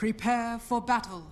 Prepare for battle.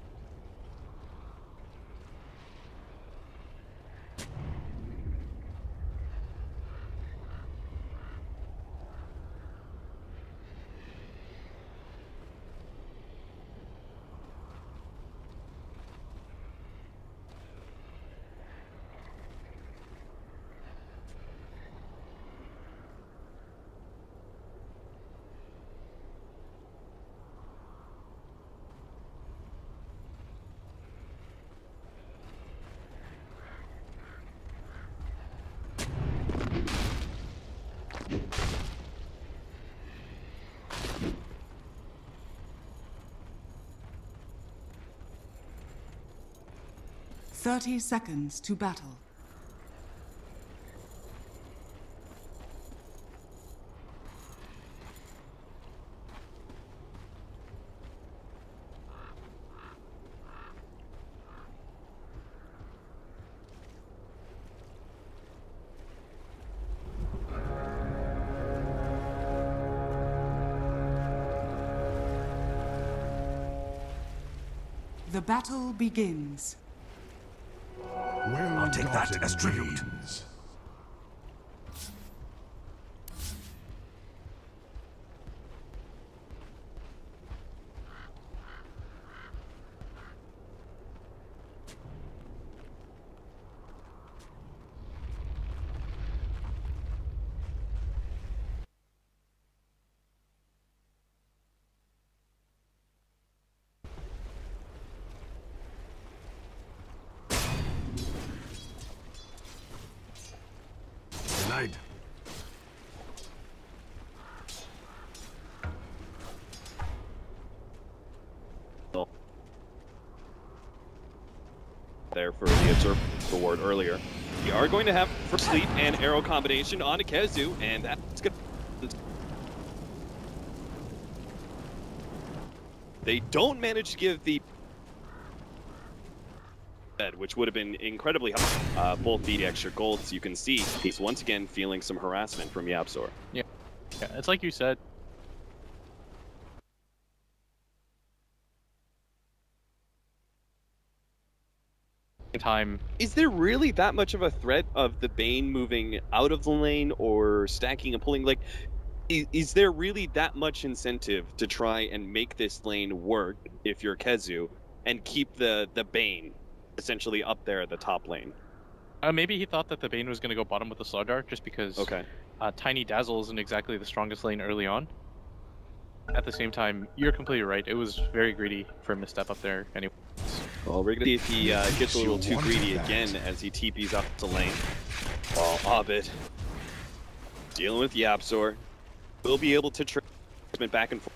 "30 seconds to battle. The battle begins. I'll take that as tribute. Denied. There for the observer reward earlier. We are going to have first sleep and arrow combination on Ikezu, and that's good. They don't manage to give the which would have been incredibly helpful. Both the extra golds, you can see he's once again feeling some harassment from YapzOr. Yeah, it's like you said. Time. Is there really that much of a threat of the Bane moving out of the lane or stacking and pulling? Like, is there really that much incentive to try and make this lane work if you're Kezu and keep the Bane essentially up there at the top lane? Maybe he thought that the Bane was going to go bottom with the Slardar just because Tiny Dazzle isn't exactly the strongest lane early on. At the same time, you're completely right. It was very greedy for him to step up there anyway. Well, we're going to see if he gets a little too greedy again as he TPs up the lane. While Abed dealing with YapzOr will be able to transmit back and forth.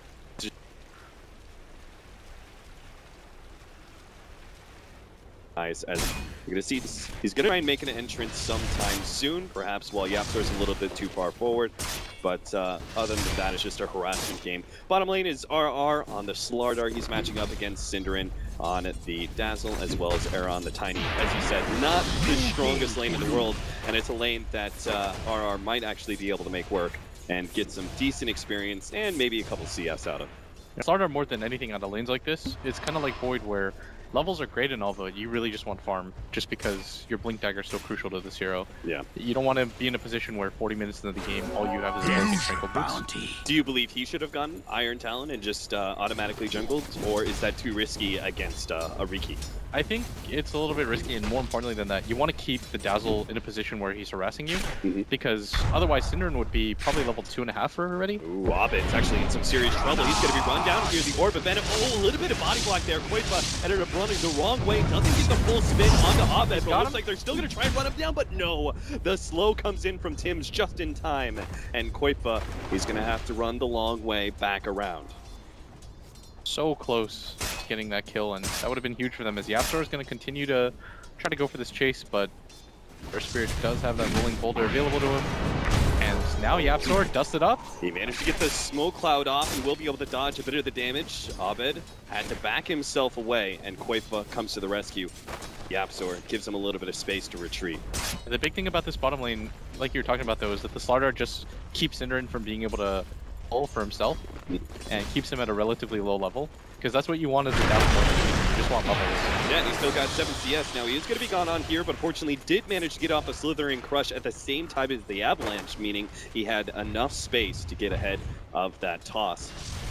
As you're going to see, he's going to try and make an entrance sometime soon, perhaps while YapzOr's a little bit too far forward. But other than that, it's just a harassment game. Bottom lane is RR on the Slardar. He's matching up against Synderen on the Dazzle, as well as Era on the Tiny. As you said, not the strongest lane in the world, and it's a lane that RR might actually be able to make work and get some decent experience and maybe a couple CS out of. Slardar, more than anything out of lanes like this, it's kind of like Void, where levels are great and all, but you really just want farm, just because your Blink Dagger is so crucial to this hero. Yeah. You don't want to be in a position where 40 minutes into the game, all you have is a Blink and Tranquil Boots. Do you believe he should have gone Iron Talon and just automatically jungled, or is that too risky against a Riki? I think it's a little bit risky, and more importantly than that, you want to keep the Dazzle in a position where he's harassing you, because otherwise Synderen would be probably level 2.5 for her already. Ooh, Abed's actually in some serious trouble. He's going to be run down. Here's the Orb of Venom. Oh, a little bit of body block there. Koifa ended up running the wrong way. Doesn't get the full spin onto Abed, but looks like they're still going to try and run him down, but no. The slow comes in from Tims just in time, and Koifa is going to have to run the long way back around. So close to getting that kill, and that would have been huge for them, as YapzOr is going to continue to try to go for this chase, but Earth Spirit does have that rolling boulder available to him. And now YapzOr dusted up. He managed to get the smoke cloud off and will be able to dodge a bit of the damage. Abed had to back himself away, and Koifa comes to the rescue. YapzOr gives him a little bit of space to retreat. The big thing about this bottom lane, like you were talking about though, is that the Slardar just keeps Synderen from being able to pull for himself and keeps him at a relatively low level. because that's what you want as a down player. You just want levels. Yeah, he's still got 7 CS now. He is going to be gone on here, but fortunately did manage to get off a Slithering Crush at the same time as the Avalanche, meaning he had enough space to get ahead of that toss.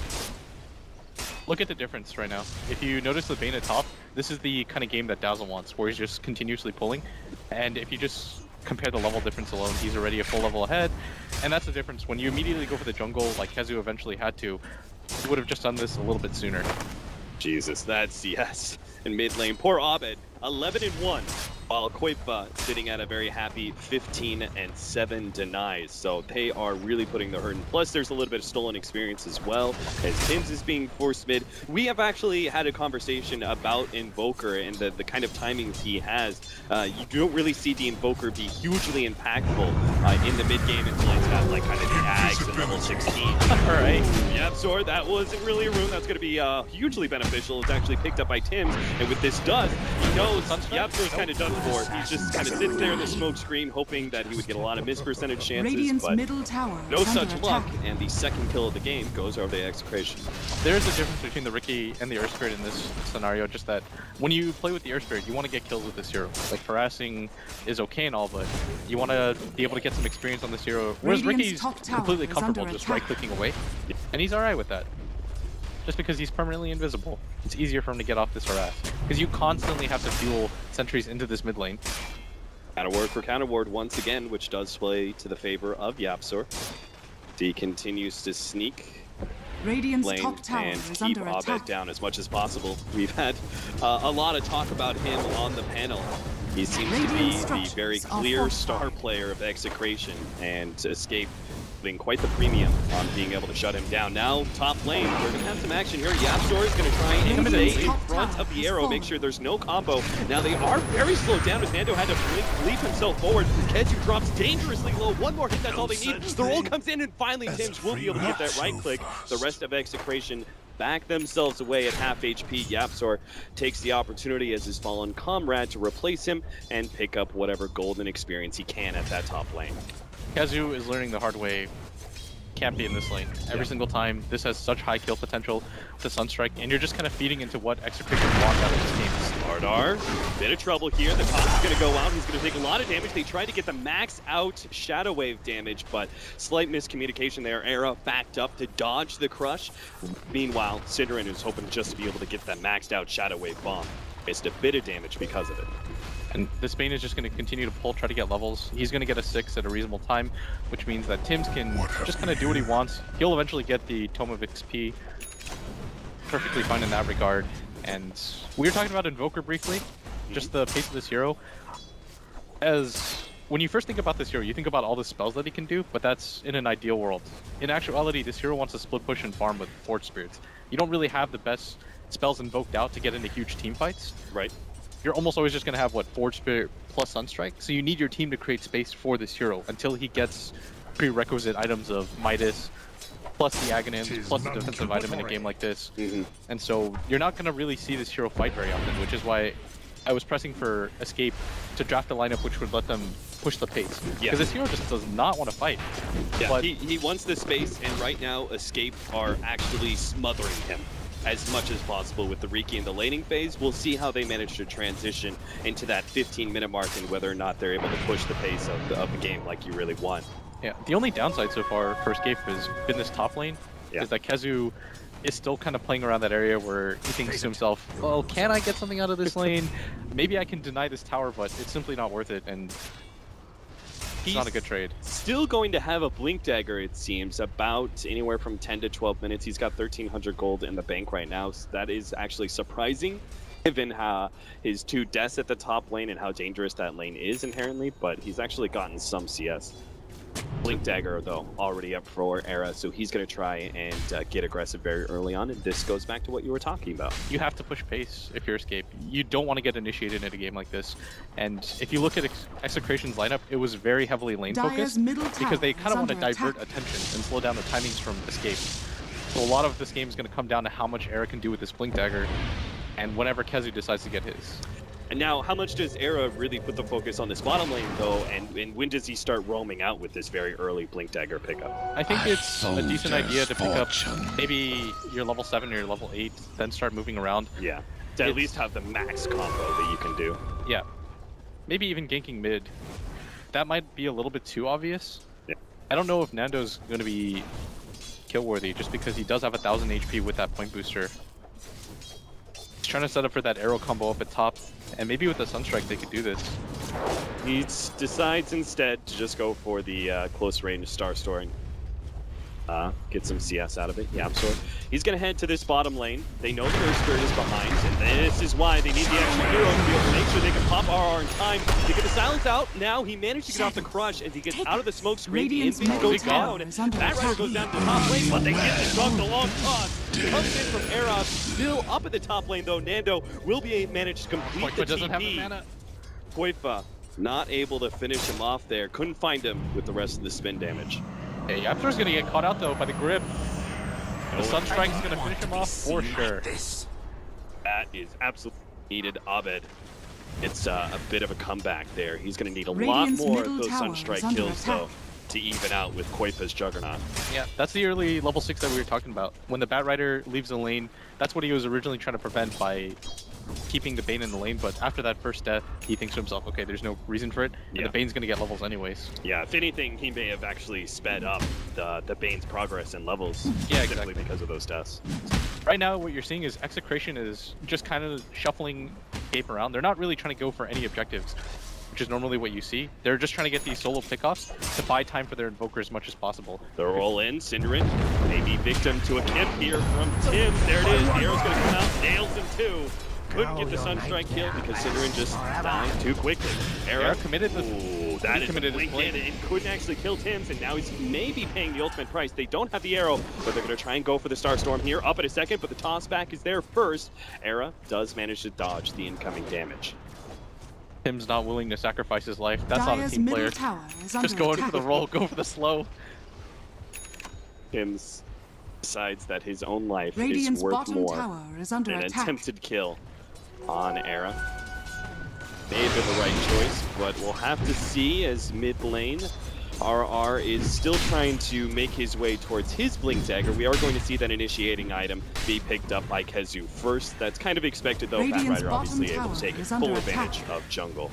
Look at the difference right now. If you notice the Bane at top, this is the kind of game that Dazzle wants, where he's just continuously pulling. And if you just compare the level difference alone, he's already a full level ahead. And that's the difference. When you immediately go for the jungle, like Kezu eventually had to, he would have just done this a little bit sooner. Jesus, that CS in mid lane. Poor Abed, 11-1, while Koipa sitting at a very happy 15-7 denies. So they are really putting the hurt in. Plus, there's a little bit of stolen experience as well, as Tims is being forced mid. We have actually had a conversation about Invoker and the kind of timings he has. You don't really see the Invoker be hugely impactful in the mid game until he's got like kind of the Ags at level 16. Alright. YapzOr, that wasn't really a rune that's going to be hugely beneficial. It's actually picked up by Tims, and with this dust, he knows YapzOr's kind of done for. He just kind of sits there in the smoke screen, hoping that he would get a lot of miss percentage chances, Radiant's but middle tower no is such under luck, attack. and the second kill of the game goes over the Execration. There's a difference between the Riki and the Earth Spirit in this scenario, just that when you play with the Earth Spirit, you want to get kills with this hero. Like, harassing is okay and all, but you want to be able to get some experience on this hero. Whereas Radiant's Ricky's top tower completely is comfortable under just attack. right-clicking away, and he's alright with that. Just because he's permanently invisible. It's easier for him to get off this harass. Because you constantly have to fuel sentries into this mid lane. Counter ward for counter ward once again, which does play to the favor of YapzOr. D continues to sneak Radiant's lane top tower and is keep under Abed attack. down as much as possible. We've had a lot of talk about him on the panel. He seems to be Radiant the very structures are clear fortified. star player of Execration, and Escape putting quite the premium on being able to shut him down. Now, top lane, we're going to have some action here. YapzOr is going to try and Radiant's stay in top front tower of the has arrow, make fallen. sure there's no combo. Now, they are very slowed down as Nando had to leap himself forward. Keju drops dangerously low. One more hit, that's all they need. The roll comes in, and finally Tims will be able to get that right click. The rest of Execration back themselves away at half HP. YapzOr takes the opportunity as his fallen comrade to replace him and pick up whatever golden experience he can at that top lane. Kezu is learning the hard way. Can't be in this lane. Every single time, this has such high kill potential with the Sunstrike, and you're just kind of feeding into what Execration want out of this game. Slardar, bit of trouble here. The cost is going to go out. He's going to take a lot of damage. They tried to get the max out Shadow Wave damage, but slight miscommunication there. Era backed up to dodge the crush. Meanwhile, Synderen is hoping just to be able to get that maxed out Shadow Wave bomb. Missed a bit of damage because of it. And this Bane is just going to continue to pull, try to get levels. He's going to get a 6 at a reasonable time, which means that Tims can just kind of do what he wants. He'll eventually get the Tome of XP. Perfectly fine in that regard. And we were talking about Invoker briefly, just the pace of this hero. As when you first think about this hero, you think about all the spells that he can do, but that's in an ideal world. In actuality, this hero wants to split push and farm with Forge Spirits. You don't really have the best spells invoked out to get into huge team fights. Right. You're almost always just going to have, what, Forge Spirit plus Sunstrike? So you need your team to create space for this hero until he gets prerequisite items of Midas, plus the Aghanims, plus the defensive item in a game like this. And so you're not going to really see this hero fight very often, which is why I was pressing for Escape to draft a lineup which would let them push the pace. Because this hero just does not want to fight. Yeah, But he wants the space, and right now Escape are actually smothering him as much as possible with the Riki in the laning phase. We'll see how they manage to transition into that 15-minute mark and whether or not they're able to push the pace of the game like you really want. yeah, the only downside so far for Escape has been this top lane, is that Kezu is still kind of playing around that area where he thinks to himself, well, can I get something out of this lane? Maybe I can deny this tower, but it's simply not worth it, and it's not a good trade. Still going to have a Blink Dagger, it seems, about anywhere from 10 to 12 minutes. He's got 1,300 gold in the bank right now. So that is actually surprising, given how his 2 deaths at the top lane and how dangerous that lane is inherently, but he's actually gotten some CS. Blink Dagger, though, already up for Era, so he's going to try and get aggressive very early on, and this goes back to what you were talking about. You have to push pace if you're Escape. You don't want to get initiated in a game like this. And if you look at Execration's lineup, it was very heavily lane Dire's focused middle because they tower kind of want is to under divert attack. attention and slow down the timings from Escape. So a lot of this game is going to come down to how much Era can do with this Blink Dagger and whenever Kezu decides to get his. And now, how much does Era really put the focus on this bottom lane, though, and when does he start roaming out with this very early Blink Dagger pickup? I think it's a decent idea to pick up maybe your level 7 or your level 8, then start moving around. Yeah, to at least have the max combo that you can do. Yeah, maybe even ganking mid. That might be a little bit too obvious. Yeah. I don't know if Nando's going to be kill worthy just because he does have 1000 HP with that point booster. He's trying to set up for that arrow combo up at top, and maybe with the Sunstrike they could do this. He decides instead to just go for the close range Star Storing. Get some CS out of it. YapzOr. He's going to head to this bottom lane. They know the Earth Spirit is behind, and this is why they need the extra hero to be able to make sure they can pop RR in time to get the silence out. Now he managed to get off the crush as he gets out of the smoke screen. Radiant's The invis goes middle down. tower is under That rider attack. goes down to the top lane, but they get the dunk the long toss. Comes in from Era, still up at the top lane though. Nando will be managed to complete the Koifa doesn't have the TP. mana. Koifa not able to finish him off there. Couldn't find him with the rest of the spin damage. Hey, YapzOr's going to get caught out though by the grip. The Sunstrike's going to finish him off for sure. That is absolutely needed. Abed, it's a bit of a comeback there. He's going to need a Radiant's lot more of middle those tower Sunstrike is under kills, attack. though, to even out with Koifa's Juggernaut. Yeah, that's the early level 6 that we were talking about. When the Bat Rider leaves the lane, that's what he was originally trying to prevent by keeping the Bane in the lane, but after that first death, he thinks to himself, okay, there's no reason for it, and Yeah. the Bane's gonna get levels anyways. Yeah, if anything, he may have actually sped up the Bane's progress and levels Yeah, simply exactly. because of those deaths. Right now, what you're seeing is Execration is just kind of shuffling Gape around. They're not really trying to go for any objectives, which is normally what you see. They're just trying to get these solo pickoffs to buy time for their Invoker as much as possible. The roll in, Synderen may be victim to a kip here from Tim. There it is, the arrow's gonna come out, nails him too. Couldn't get the Sunstrike kill because Synderen just died too quickly. Era committed the... Ooh, that is committed a his blink play. in and couldn't actually kill Tim's, and now he's maybe paying the ultimate price. They don't have the arrow, but they're going to try and go for the Starstorm here. Up in a second, but the toss back is there first. Era does manage to dodge the incoming damage. Tim's not willing to sacrifice his life. That's not a Dire's team middle player. tower is under Just going attack. for the roll, go for the slow. Tim's decides that his own life Radiant's is worth bottom more tower is under than an attack. attempted kill on Era. May have been the right choice, but we'll have to see as mid lane. RR is still trying to make his way towards his Blink Dagger. We are going to see that initiating item be picked up by Kezu first. That's kind of expected though. Bat Radiant's Rider obviously bottom able to tower take is full under advantage attack. of jungle.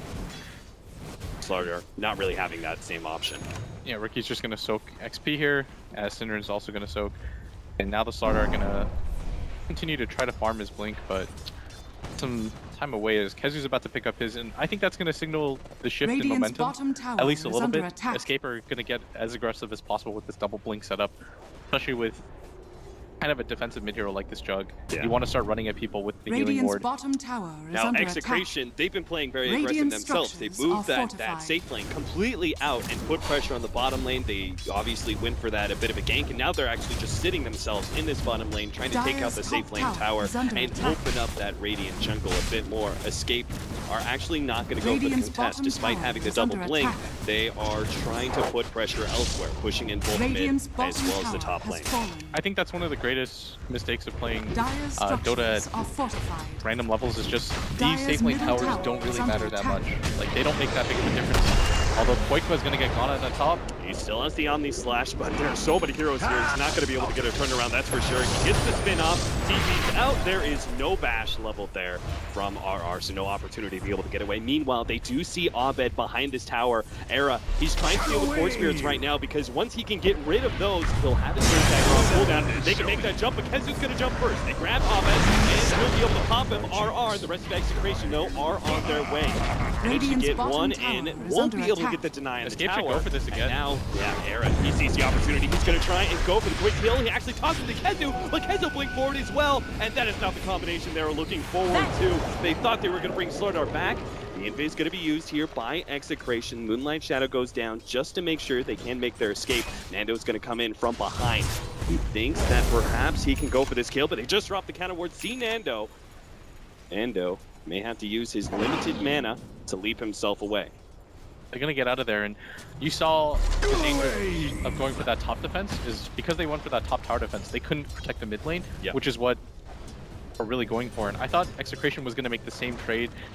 Slardar not really having that same option. Yeah, Ricky's just gonna soak XP here, as Synderen's also gonna soak. And now the Slardar are gonna continue to try to farm his Blink, but some time away as Kezu's about to pick up his, and I think that's gonna signal the shift in Radiant's momentum. bottom tower At least a is little under bit. attack. Escape are gonna get as aggressive as possible with this double Blink setup, especially with kind of a defensive mid hero like this Jug. Yeah. You want to start running at people with the healing Radiant's ward. bottom tower is Now, under Execration, they've been playing very Radiant aggressive themselves. They structures moved are that fortified. safe lane completely out and put pressure on the bottom lane. They obviously went for that, a bit of a gank, and now they're actually just sitting themselves in this bottom lane, trying to take out Dire's the safe top lane tower tower is under and attack. open up that Radiant jungle a bit more. Escape are actually not going to go Radiant's for the contest, bottom despite tower having the is double under blink. attack. They are trying to put pressure elsewhere, pushing in both Radiant's mid as bottom well as the tower top has lane. fallen. I think that's one of the greatest mistakes of playing Dire's Dota structures at are fortified. random levels is just Dire's these safe lane middle towers tower don't is really under matter that attack. much. Like, they don't make that big of a difference. Although Koifa is going to get gone at the top. He still has the Omni Slash, but there are so many heroes here. He's not going to be able to get a turnaround, that's for sure. He gets the spin off, TP's out. There is no bash leveled there from RR, so no opportunity to be able to get away. Meanwhile, they do see Abed behind this tower. Era, he's trying to deal with Force Spirits right now because once he can get rid of those, he'll have his Spirit Dagger on cooldown. They can make that jump, but Kezu's going to jump first. They grab Abed, and he'll be able to pop him. RR, the rest of Execration, though, are on their way. Managed to Radiant's get bottom one tower in, is won't under be able to attack. get the deny on the Escape should tower. go for this And again. now, yeah, Era, he sees the opportunity. He's going to try and go for the quick kill. He actually tosses to Kezu, but Kezu blinked forward as well, and that is not the combination they were looking forward to. They thought they were going to bring Slardar back. The invis is going to be used here by Execration. Moonlight Shadow goes down just to make sure they can make their escape. Nando's going to come in from behind. He thinks that perhaps he can go for this kill, but they just dropped the counter ward. See Nando. Nando may have to use his limited mana to leap himself away. They're going to get out of there, and you saw the danger of going for that top defense is because they went for that top tower defense. They couldn't protect the mid lane, Yeah. which is what we're really going for. And I thought Execration was going to make the same trade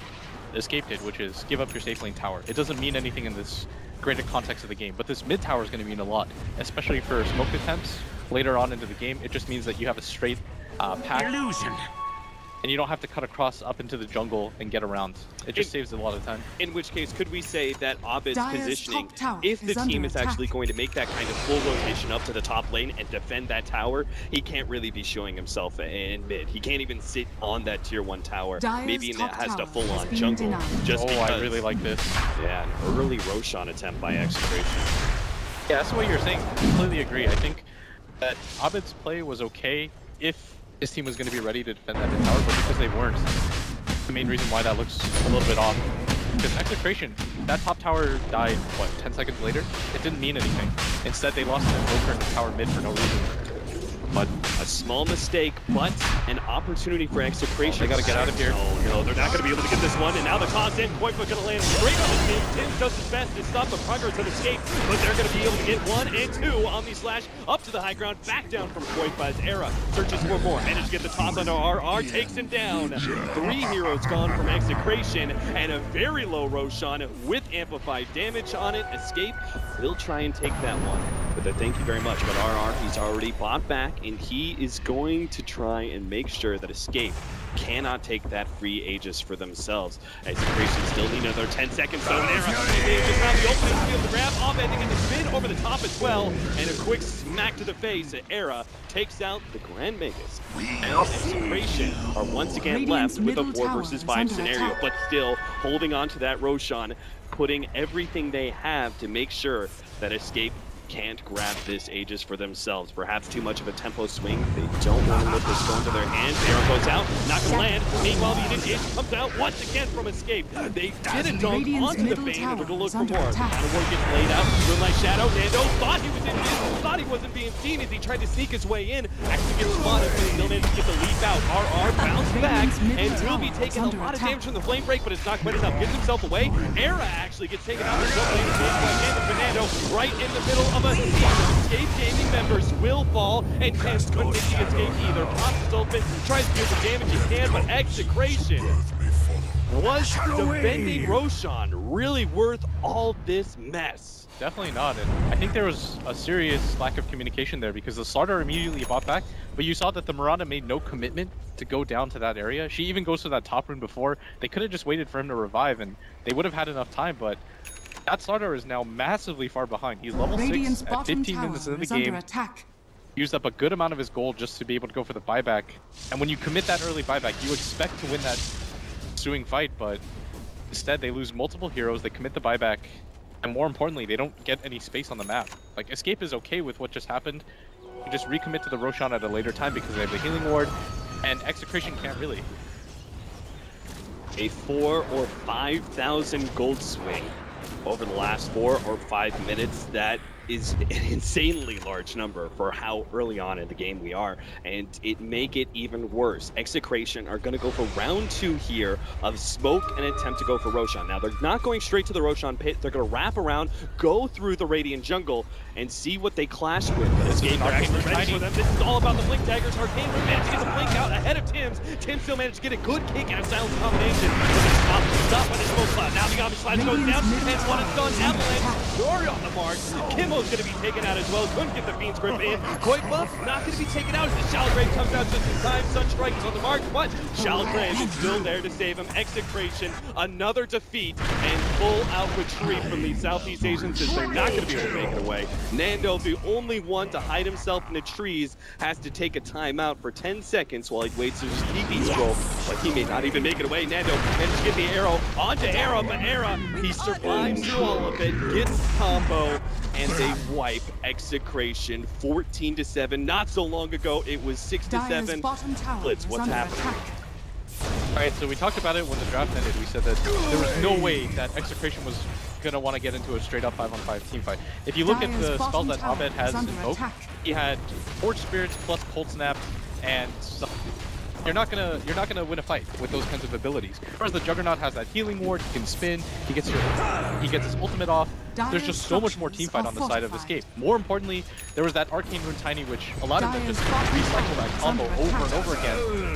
Escape did, which is give up your safe lane tower. It doesn't mean anything in this greater context of the game, but this mid tower is going to mean a lot, especially for smoke attempts later on into the game. It just means that you have a straight path. Illusion. And you don't have to cut across up into the jungle and get around. It just saves a lot of time. In which case, could we say that Abed's Dire's positioning, top tower if the is under team is actually attack. going to make that kind of full rotation up to the top lane and defend that tower, he can't really be showing himself in mid. He can't even sit on that tier 1 tower. Dire's Maybe it top has to tower full-on has been jungle. denied. Just Oh, because. I really like this. Yeah, an early Roshan attempt by Execration. Yeah, that's what you're saying. Completely agree. I think that Abed's play was okay if his team was going to be ready to defend that mid tower, but because they weren't, the main reason why that looks a little bit off. Because Execration, that top tower died, what, 10 seconds later? It didn't mean anything. Instead, they lost an invoker in the tower mid for no reason. But a small mistake, but an opportunity for Execration. They gotta get out of here. Oh no, they're not gonna be able to get this one. And now the toss in, Koifa gonna land straight on the team. Tim does his best to stop the progress of Escape, but they're gonna be able to get 1 and 2. Omni Slash up to the high ground, back down from Koifa as Era searches for more. Managed to get the toss onto RR, takes him down. 3 heroes gone from Execration, and a very low Roshan with amplified damage on it. Escape will try and take that one. But thank you very much. But RR, he's already bought back, and he is going to try and make sure that Escape cannot take that free Aegis for themselves. Execration still need another 10 seconds. So Era just found the opening to be able to grab off ending in the spin over the top as well. And a quick smack to the face. Era takes out the Grand Magus. And Execration are once again Radiant's left with a middle 4 tower versus is 5 under scenario, attack. but still holding on to that Roshan, putting everything they have to make sure that Escape can't grab this Aegis for themselves. Perhaps too much of a tempo swing. They don't want to let this go into their hands. Arrow goes out, not gonna land. Meanwhile, the initiation comes out once again from Escape. They did a dunk Radiant's onto the middle Bane, and we're gonna look tower for is more. under attack. Battleward gets laid out. Moonlight Shadow, Nando thought he was invisible, thought he wasn't being seen as he tried to sneak his way in. Actually gets spotted, but he still managed to get the leap out. RR bounced back Radiant's middle and will be tower taking is a under lot of attack. damage from the flame break, but it's not quite enough. Gives himself away. Era actually gets taken out. Fernando right in the middle of a sea. Escape Gaming members will fall, and can't couldn't get the Escape either. Pops is open, tries to do the damage he can, but Execration was defending Roshan really worth all this mess? Definitely not, and I think there was a serious lack of communication there because the Slardar immediately bought back, but you saw that the Miranda made no commitment to go down to that area. She even goes to that top rune before. They could have just waited for him to revive, and they would have had enough time, but that Slardar is now massively far behind. He's level 6 Radiant's at bottom 15 minutes tower into is the under game. attack. Used up a good amount of his gold just to be able to go for the buyback. And when you commit that early buyback, you expect to win that ensuing fight, but instead they lose multiple heroes, they commit the buyback, and more importantly, they don't get any space on the map. Like, Escape is okay with what just happened. You just recommit to the Roshan at a later time because they have the healing ward, and Execration can't really. A 4,000 or 5,000 gold swing over the last 4 or 5 minutes. That is an insanely large number for how early on in the game we are, and it make it even worse. Execration are going to go for round 2 here of smoke and attempt to go for Roshan. Now they're not going straight to the Roshan pit, they're going to wrap around, go through the Radiant jungle, and see what they clash with. Escape are actually ready for them. This is all about the Blink Daggers. Arcane Root managed to get the Blink out ahead of Tim's. Tim still managed to get a good kick and a silent combination. Stop on his smoke cloud. Now the Omni Slash goes down, and one is done. Avalanche, Dory on the mark. Kimmo's going to be taken out as well. Couldn't get the Fiend's Grip in. Koifa not going to be taken out as the Shalgrave comes out just in time. Sunstrike is on the mark, but Shalgrave is still there to save him. Execration, another defeat, and full out retreat from the Southeast Asians as they're not going to be able to make it away. Nando, the only one to hide himself in the trees, has to take a timeout for 10 seconds while he waits for his TP scroll, but he may not even make it away. Nando managed to get the arrow onto Era, but Era, he survives through all of it, gets combo, and they wipe Execration 14-7. Not so long ago, it was 6-7. Dire's bottom tower Blitz, is what's under happening? attack. Alright, so we talked about it when the draft ended. We said that there was no way that Execration was going to want to get into a straight up 5-on-5 team fight. If you look at Dire's the spells bottom that tower Abed has is under invoked, attack. he had Forge Spirits plus Cold Snap and stuff. You're not gonna win a fight with those kinds of abilities. Whereas the Juggernaut has that healing ward, he can spin, he gets his ultimate off. There's just so much more team fight on the side of Escape. More importantly, there was that Arcane Rune Tiny, which allowed him to just recycle that combo over and over again.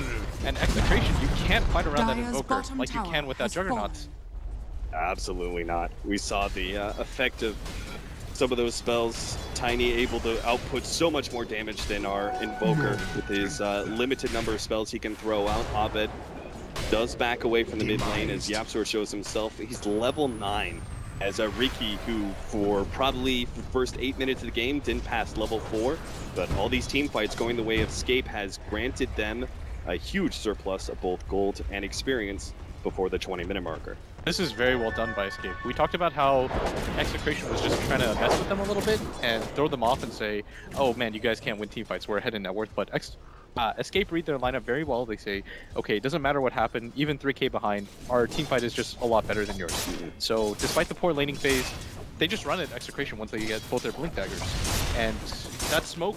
And Execration, you can't fight around that Dire's Invoker bottom like you tower can with that has Juggernaut. fallen. Absolutely not. We saw the effect of some of those spells. Tiny able to output so much more damage than our Invoker with his limited number of spells he can throw out. Abed does back away from the mid lane as YapzOr shows himself. He's level 9 as Riki, who for probably the first 8 minutes of the game didn't pass level 4, but all these team fights going the way of Escape has granted them a huge surplus of both gold and experience before the 20-minute marker. This is very well done by Escape. We talked about how Execration was just trying to mess with them a little bit and throw them off and say, oh man, you guys can't win team fights, we're ahead in net worth, but Escape read their lineup very well. They say, okay, it doesn't matter what happened, even 3k behind, our team fight is just a lot better than yours. So despite the poor laning phase, they just run at Execration once they get both their Blink Daggers. And that smoke,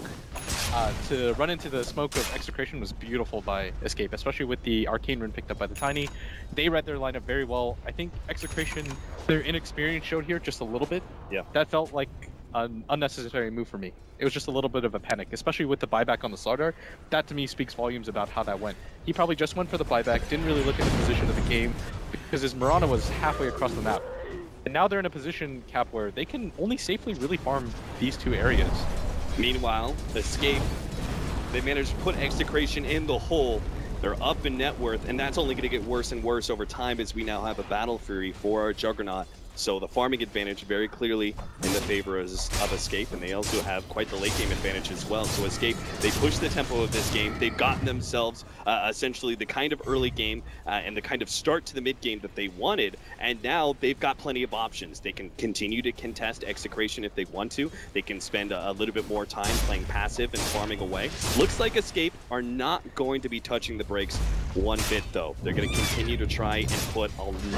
to run into the smoke of Execration was beautiful by Escape, especially with the Arcane Rune picked up by the Tiny. They read their lineup very well. I think Execration, their inexperience showed here just a little bit. Yeah. That felt like an unnecessary move for me. It was just a little bit of a panic, especially with the buyback on the Slardar. That to me speaks volumes about how that went. He probably just went for the buyback, didn't really look at the position of the game because his Mirana was halfway across the map. And now they're in a position, Cap, where they can only safely really farm these two areas. Meanwhile, Escape, they managed to put Execration in the hole. They're up in net worth, and that's only going to get worse and worse over time as we now have a Battle Fury for our Juggernaut. So the farming advantage very clearly in the favor of Escape, and they also have quite the late game advantage as well. So Escape, they push the tempo of this game. They've gotten themselves essentially the kind of early game and the kind of start to the mid game that they wanted, and now they've got plenty of options. They can continue to contest Execration if they want to. They can spend a little bit more time playing passive and farming away. Looks like Escape are not going to be touching the brakes one bit though. They're going to continue to try and put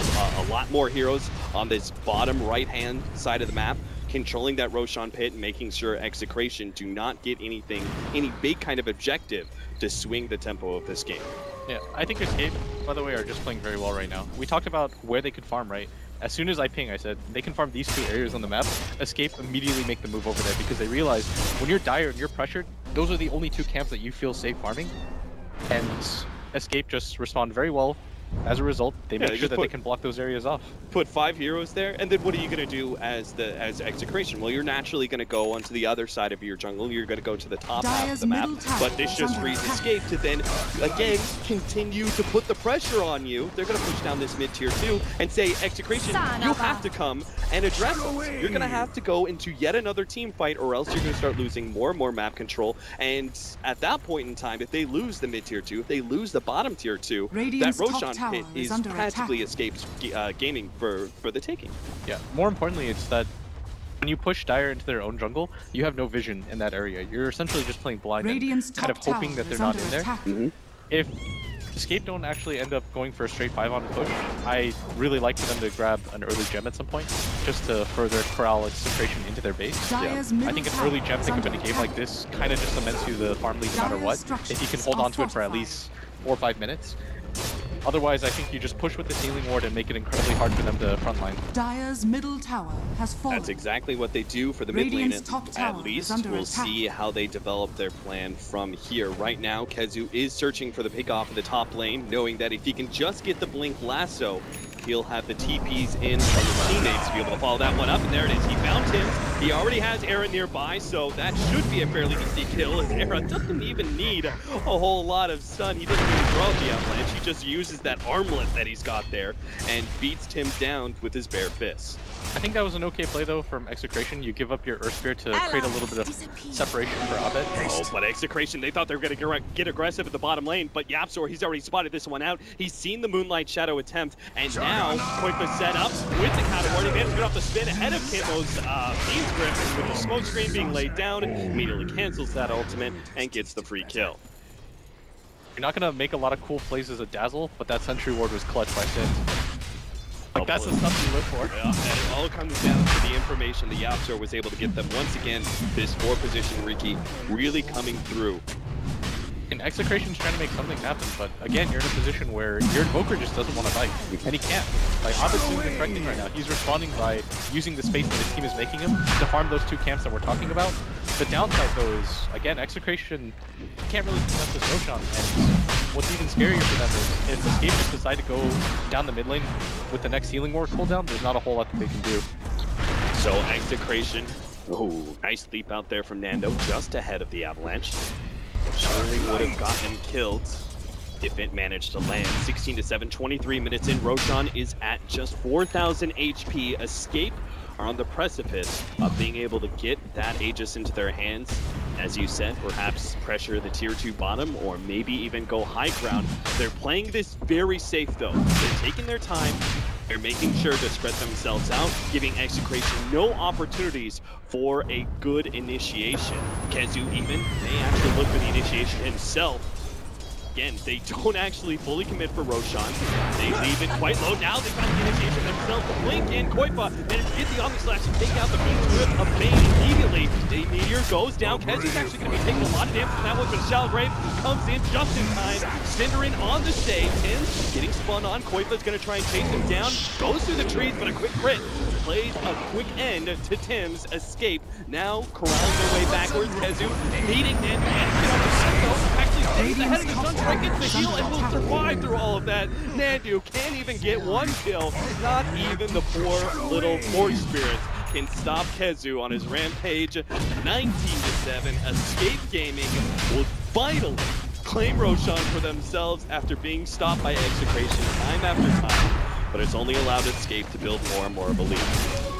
a lot more heroes on this bottom right-hand side of the map, controlling that Roshan pit and making sure Execration do not get any big kind of objective to swing the tempo of this game. Yeah, I think Escape, by the way, are just playing very well right now. We talked about where they could farm, right? As soon as I ping, I said, they can farm these two areas on the map. Escape immediately make the move over there because they realize when you're dire and you're pressured, those are the only two camps that you feel safe farming. And Escape just respond very well. As a result, they make sure that they can block those areas off. Put 5 heroes there, and then what are you going to do as Execration? Well, you're naturally going to go onto the other side of your jungle. You're going to go to the top half of the map, but this just frees Escape to then, again, continue to put the pressure on you. They're going to push down this mid tier 2 and say, Execration, you have to come and address us. You're going to have to go into yet another team fight, or else you're going to start losing more and more map control. And at that point in time, if they lose the mid tier 2, if they lose the bottom tier 2, Radiant's that Roshan pit is is practically Escape's gaming for the taking. Yeah, more importantly, it's that when you push Dire into their own jungle, you have no vision in that area. You're essentially just playing blind Radiant's and kind of hoping that they're not in there. Mm-hmm. If Escape don't actually end up going for a straight 5 on push, I really like for them to grab an early gem at some point, just to further corral Execration into their base. Yeah. I think an early gem pickup in a game like this kind of just cements you the farm lead no matter what, if you can hold on to it for at least 4 or 5 minutes. Otherwise, I think you just push with the Sealing Ward and make it incredibly hard for them to frontline. Dire's middle tower has fallen. That's exactly what they do for the mid lane. At least we'll attack. see how they develop their plan from here. Right now, KheZu is searching for the pick off of the top lane, knowing that if he can just get the Blink Lasso, he'll have the TPs in from his teammates to be able to follow that one up. And there it is. He found him. He already has Era nearby, so that should be a fairly easy kill. As Era doesn't even need a whole lot of stun. He doesn't even throw out the avalanche. He just uses that armlet that he's got there and beats Tim down with his bare fists. I think that was an okay play though from Execration. You give up your Earth Spear to create a little bit of separation for Abed. Oh, but Execration, they thought they were going to get aggressive at the bottom lane, but YapzOr, he's already spotted this one out. He's seen the Moonlight Shadow attempt, and now quickly set up with the Catapult. He managed to get off the spin ahead of Camo's Fiend's Grip, with the smoke screen being laid down, immediately cancels that ultimate and gets the free kill. You're not going to make a lot of cool plays as a Dazzle, but that Sentry Ward was clutch by Sins. Like, that's the stuff you live for. Yeah, and it all comes down to the information that YapzOr was able to get them. Once again, this 4-position Riki really coming through. And Execration's trying to make something happen, but again, you're in a position where your Invoker just doesn't want to fight, and he can't. Like, Abed's doing correcting right now. He's responding by using the space that his team is making him to farm those 2 camps that we're talking about. The downside, though, is, again, Execration can't really contest this Roshan, and what's even scarier for them is if Escape just decide to go down the mid lane with the next healing ward cooldown, there's not a whole lot that they can do. So Execration, oh, nice leap out there from Nando, just ahead of the Avalanche. Surely would have gotten him killed if it managed to land. 16-7, 23 minutes in. Roshan is at just 4,000 HP. Escape are on the precipice of being able to get that Aegis into their hands. As you said, perhaps pressure the tier 2 bottom or maybe even go high ground. They're playing this very safe though. They're taking their time. They're making sure to spread themselves out, giving Execration no opportunities for a good initiation. KheZu even, they actually look for the initiation himself. Again, they don't actually fully commit for Roshan. They leave it quite low. Now they got the initiation themselves. Blink in, Koifa managed to get the Omni Slash and take out the beam of Bane immediately. The Meteor goes down. KheZu's actually going to be taking a lot of damage from that one, but Shalgrave comes in just in time. Cinderin on the stage. Tims getting spun on. Koifa's going to try and chase him down. Goes through the trees, but a quick crit plays a quick end to Tims. Escape now corralling their way backwards. KheZu meeting Nando and get on the circle. Actually stays ahead of the Sunstrike, gets the heal and will survive through all of that. Nando can't even get one kill. Not even the poor little Force Spirit can stop KheZu on his rampage. 19-7. Escape Gaming will finally claim Roshan for themselves after being stopped by Execration time after time. But it's only allowed Escape to build more and more of a lead.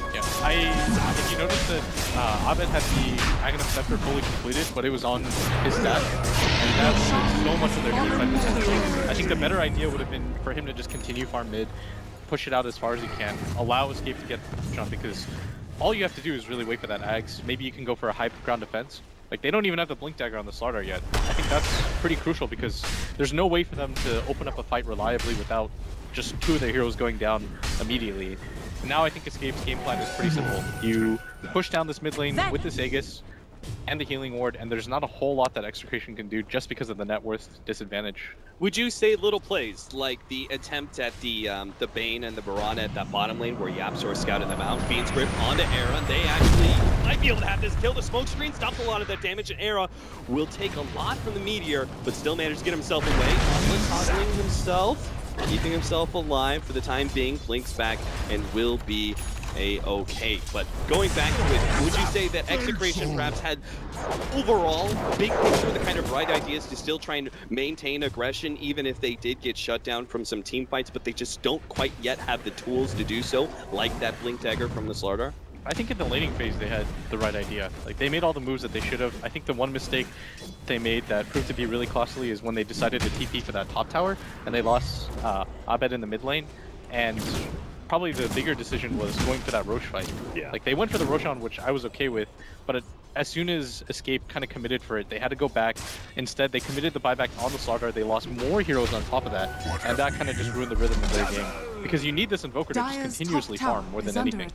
Yeah, if you notice that Abed had the Aghanim Scepter fully completed, but it was on his stack, and that's so much of their game fight potential. I think the better idea would have been for him to just continue farm mid, push it out as far as he can, allow Escape to get the push on, because all you have to do is really wait for that Ags. Maybe you can go for a high ground defense. Like, they don't even have the Blink Dagger on the Slardar yet. I think that's pretty crucial because there's no way for them to open up a fight reliably without just two of their heroes going down immediately. And now I think Escape's game plan is pretty simple. You push down this mid lane with this Aegis and the healing ward, and there's not a whole lot that Execration can do just because of the net worth disadvantage. Would you say little plays like the attempt at the Bane and the Barana at that bottom lane where YapzOr scouted them out, Fiend's Grip onto Era, they actually might be able to have this kill. The smoke screen stops a lot of that damage, and Era will take a lot from the Meteor, but still manage to get himself away. Toggling himself, keeping himself alive for the time being, blinks back and will be a-okay. But going back to it, would you say that Execration perhaps had overall, big picture, the kind of right ideas to still try and maintain aggression even if they did get shut down from some team fights, but they just don't quite yet have the tools to do so, like that Blink Dagger from the Slardar? I think in the laning phase they had the right idea. Like, they made all the moves that they should have. I think the one mistake they made that proved to be really costly is when they decided to TP for that top tower and they lost Abed in the mid lane. And probably the bigger decision was going for that Rosh fight. Yeah. Like, they went for the Roshan, which I was okay with, but as soon as Escape kind of committed for it, they had to go back. Instead, they committed the buyback on the Slardar. They lost more heroes on top of that, and that kind of just ruined the rhythm of their game. Because you need this Invoker to just continuously farm more than anything.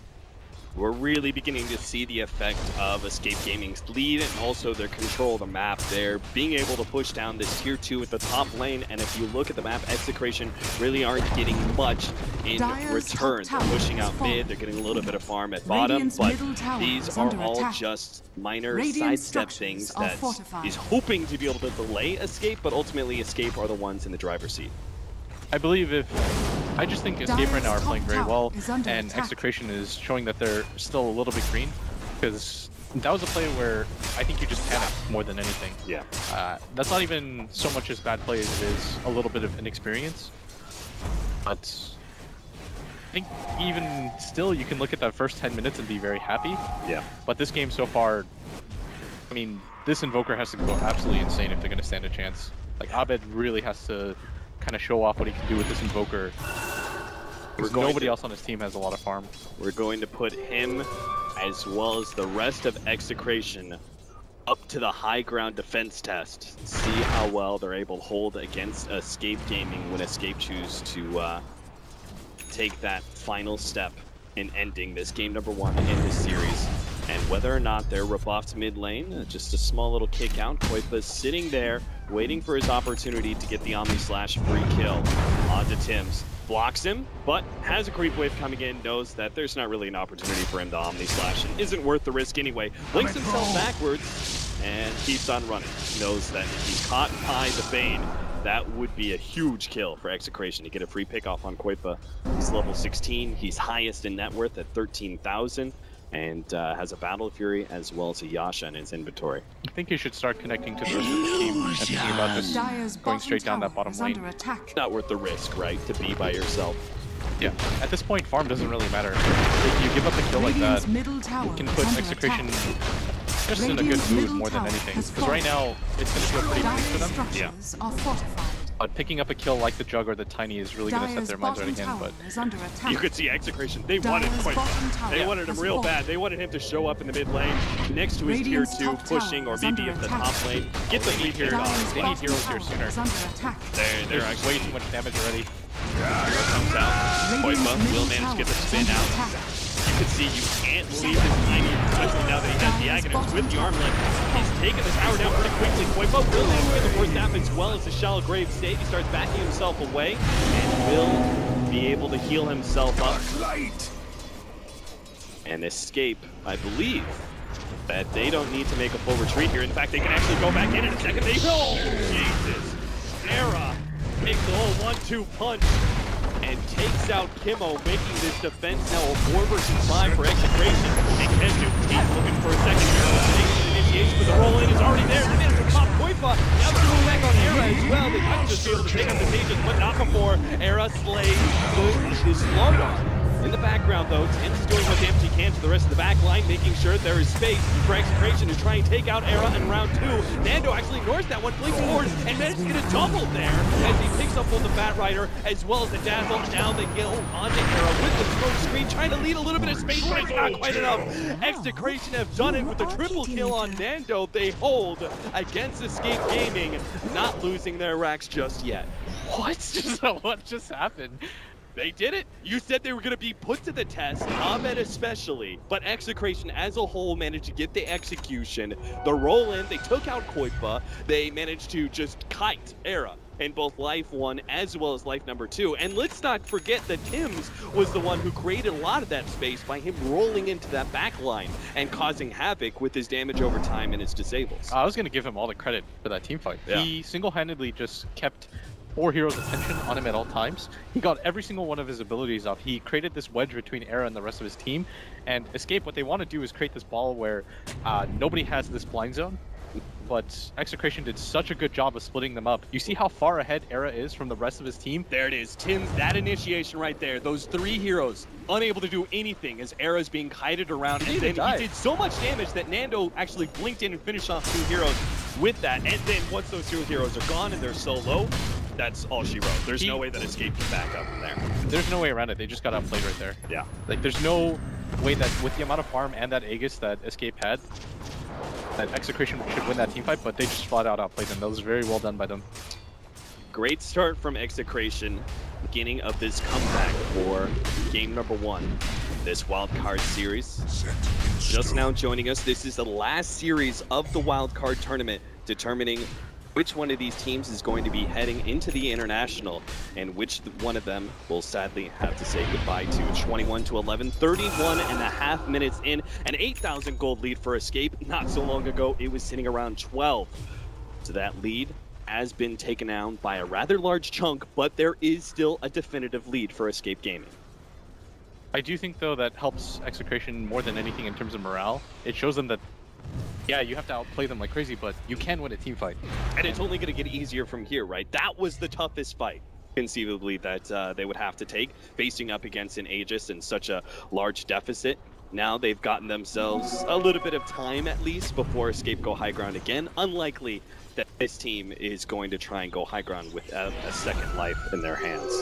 We're really beginning to see the effect of Escape Gaming's lead and also their control of the map. They're being able to push down this tier 2 at the top lane, and if you look at the map, Execration really aren't getting much in return. They're pushing out mid, they're getting a little bit of farm at bottom, but these are all just minor sidestep things that is hoping to be able to delay Escape, but ultimately Escape are the ones in the driver's seat. I just think Escape right now are playing very well, and Execration is showing that they're still a little bit green, because that was a play where I think you just panicked more than anything. Yeah. That's not even so much as bad play as it is a little bit of inexperience. But I think even still, you can look at that first 10 minutes and be very happy. Yeah. But this game so far, I mean, this Invoker has to go absolutely insane if they're going to stand a chance. Like, Abed really has to kind of show off what he can do with this Invoker. Because nobody else on his team has a lot of farm. We're going to put him, as well as the rest of Execration, up to the high ground defense test. See how well they're able to hold against Escape Gaming when Escape choose to take that final step in ending this game number 1 in this series. And whether or not they're rebuffed mid lane, just a small little kick out. Koifa's sitting there, waiting for his opportunity to get the Omni Slash free kill. Onto Tims. Blocks him, but has a creep wave coming in, knows that there's not really an opportunity for him to Omni Slash, and isn't worth the risk anyway. Links himself backwards, and keeps on running. Knows that if he's caught by the Bane, that would be a huge kill for Execration to get a free pick off on Koipa. He's level 16, he's highest in net worth at 13,000, and has a Battle Fury as well as a Yasha in his inventory. I think you should start connecting to the rest of the team and thinking about just Dire's going straight down that tower bottom is lane. under attack. Not worth the risk, right, to be by yourself. Yeah, at this point, farm doesn't really matter. If you give up a kill like that, Radiant's middle tower it can is put under Execration attack. just in a good Radiant's mood middle more than tower anything. has Because right now, it's going to feel pretty bleak for Dire's them. structures are fortified. But picking up a kill like the Jug or the Tiny is really going to set Dire's their minds right bottom again. tower But is under attack. You could see Execration. They Dire's wanted bottom Koipa. tower They wanted him has real fallen. bad. They wanted him to show up in the mid lane, next to his Radiant's tier 2, top pushing, tower or is maybe under at the attack. top lane. Get the lead here. Dire's They need bottom heroes here tower sooner. is under attack. They're there's way too much damage already. comes out. Radiant's Koipa will middle manage to get the tower spin is under out. attack. You can see you can't leave this Tiny, especially now that he has the Aghanim with the armlet. He's taking the tower down pretty quickly. Koipa will get the first nap as well as the Shallow Grave save. He starts backing himself away and will be able to heal himself up Light. and escape, I believe. That they don't need to make a full retreat here. In fact, they can actually go back in a second. They will. Jesus. Era takes the whole 1-2 punch and takes out Kimo, making this defense now a 4 versus 5 for Execration. And Kendu, he's looking for a second hero. Taking an initiation, but the roll-in is already there. They managed to pop Koipa. Now they're going back on Era as well. They might just be able to take out the Sages, but not before Era slays the Slardar. In the background, though, Tim's is doing what damage he can to the rest of the back line, making sure there is space for Execration to try and take out Era in round 2. Nando actually ignores that one, flees forward, and manages to get a double there as he picks up both the Bat Rider as well as the Dazzle. Now they go onto Era with the smoke screen, trying to lead a little bit of space, but it's not quite enough. Execration have done it with a triple kill on Nando. They hold against Escape Gaming, not losing their racks just yet. What? What just happened? They did it! You said they were going to be put to the test, Ahmed especially, but Execration as a whole managed to get the execution, the roll-in, they took out Koipa, they managed to just kite Era in both Life 1 as well as Life number 2. And let's not forget that Tims was the one who created a lot of that space by him rolling into that back line and causing havoc with his damage over time and his disables. I was going to give him all the credit for that team fight. Yeah. He single-handedly just kept 4 heroes' attention on him at all times. He got every single one of his abilities up. He created this wedge between Era and the rest of his team. And Escape, what they want to do is create this ball where nobody has this blind zone. But Execration did such a good job of splitting them up. You see how far ahead Era is from the rest of his team? There it is, Tims, that initiation right there. Those 3 heroes unable to do anything as Era's being kited around. And then he did so much damage that Nando actually blinked in and finished off 2 heroes with that. And then once those 2 heroes are gone and they're so low, that's all she wrote. There's no way that Escape can back up from there. There's no way around it. They just got outplayed right there. Yeah. Like, there's no way that with the amount of farm and that Aegis that Escape had, that Execration should win that team fight, but they just flat out outplayed them. That was very well done by them. Great start from Execration. Beginning of this comeback for game number 1, this wildcard series. Just now joining us, this is the last series of the wildcard tournament, determining which one of these teams is going to be heading into the International and which one of them will sadly have to say goodbye to. 21-11, 31.5 minutes in, an 8,000 gold lead for Escape. Not so long ago, it was sitting around 12. So that lead has been taken down by a rather large chunk, but there is still a definitive lead for Escape Gaming. I do think, though, that helps Execration more than anything in terms of morale. It shows them that, yeah, you have to outplay them like crazy, but you can win a team fight. And it's only going to get easier from here, right? That was the toughest fight, conceivably, that they would have to take, facing up against an Aegis in such a large deficit. Now they've gotten themselves a little bit of time, at least, before Escape go high ground again. Unlikely that this team is going to try and go high ground with a second life in their hands.